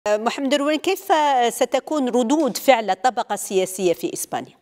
محمد روين، كيف ستكون ردود فعل الطبقة السياسية في إسبانيا؟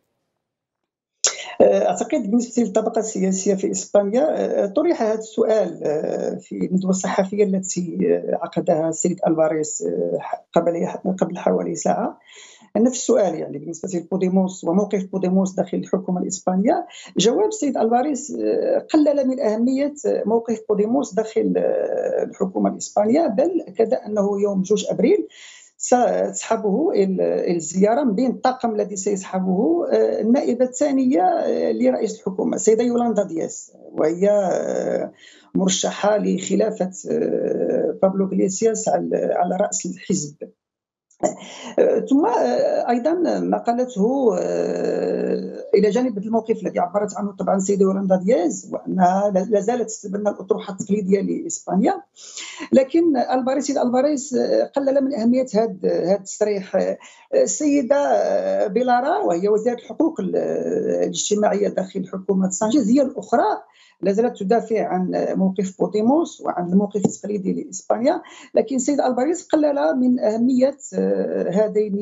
أعتقد بالنسبة للطبقة السياسية في إسبانيا طرح هذا السؤال في الندوة الصحفية التي عقدها السيد ألفاريز قبل حوالي ساعة. نفس السؤال يعني بالنسبة لبوديموس وموقف بوديموس داخل الحكومة الإسبانية. جواب السيد ألفاريز قلل من أهمية موقف بوديموس داخل الحكومة الإسبانية، بل أكد أنه يوم 2 أبريل ستصحبه الزيارة من بين الطاقم الذي سيصحبه النائبة الثانية لرئيس الحكومة السيدة يولاندا دياز، وهي مرشحة لخلافة بابلو إغليسياس على رأس الحزب. ثم ايضا ما قالته الى جانب الموقف الذي عبرت عنه طبعا السيده يولاندا دياز، وانها لا زالت تتبنى الاطروحه التقليديه لاسبانيا، لكن السيد ألفاريز قلل من اهميه هذا التصريح. السيده بيلارا وهي وزيره الحقوق الاجتماعيه داخل حكومه سانشيز هي الاخرى لا زالت تدافع عن موقف بوديموس وعن الموقف التقليدي لإسبانيا، لكن السيد ألفاريز قلل من أهمية هذين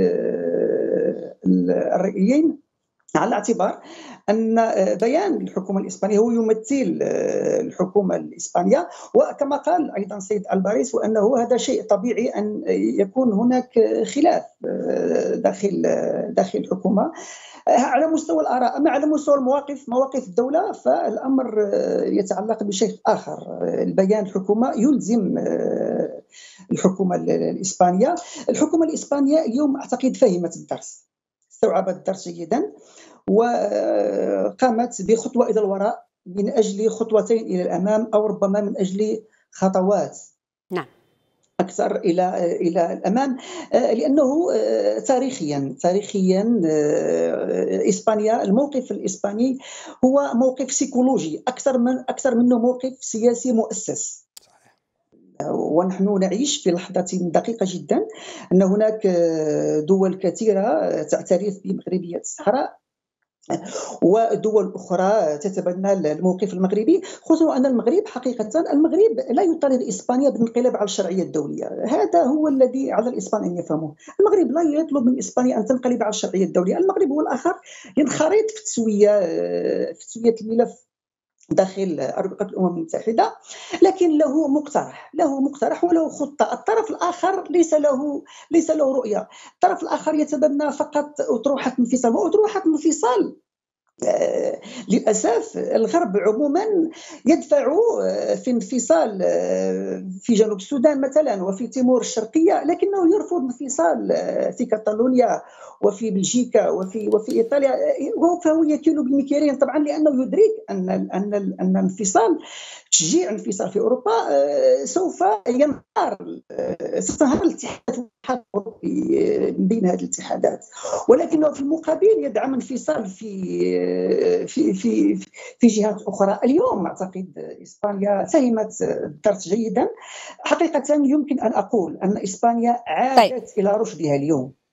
الرأيين، على اعتبار أن بيان الحكومة الإسبانية هو يمثل الحكومة الإسبانية، وكما قال أيضا السيد ألفاريز وأنه هذا شيء طبيعي أن يكون هناك خلاف داخل الحكومة على مستوى الآراء. أما على مستوى مواقف الدولة فالأمر يتعلق بشيء آخر. البيان الحكومة يلزم الحكومة الإسبانية. الحكومة الإسبانية اليوم أعتقد فهمت الدرس، استوعبت الدرس جيدا، وقامت بخطوة إلى الوراء من أجل خطوتين إلى الأمام، أو ربما من أجل خطوات نعم أكثر إلى الأمام، لأنه تاريخيا إسبانيا، الموقف الإسباني هو موقف سيكولوجي أكثر منه موقف سياسي مؤسس. ونحن نعيش في لحظة دقيقة جدا أن هناك دول كثيرة تعترف بمغربية الصحراء، ودول أخرى تتبنى الموقف المغربي، خصوصا أن المغرب لا يطالب إسبانيا بالانقلاب على الشرعية الدولية. هذا هو الذي على الإسبان أن يفهموه. المغرب لا يطلب من إسبانيا أن تنقلب على الشرعية الدولية. المغرب هو الآخر ينخرط في تسوية الملف داخل أربقة الأمم المتحدة، لكن له مقترح وله خطة. الطرف الآخر ليس له رؤية. الطرف الآخر يتبنى فقط أطروحة انفصال، وأطروحة انفصال للأسف الغرب عموما يدفع في انفصال في جنوب السودان مثلا وفي تيمور الشرقية، لكنه يرفض انفصال في كاتالونيا وفي بلجيكا وفي إيطاليا، فهو يكيل بالمكيالين طبعا، لأنه يدرك أن انفصال تشجيع انفصال في أوروبا سوف تنهار الاتحاد الأوروبي بين هذه الاتحادات، ولكنه في المقابل يدعم انفصال في جهات أخرى. اليوم أعتقد إسبانيا فهمت الدرس جيدا. حقيقة يمكن أن أقول أن إسبانيا عادت إلى رشدها اليوم.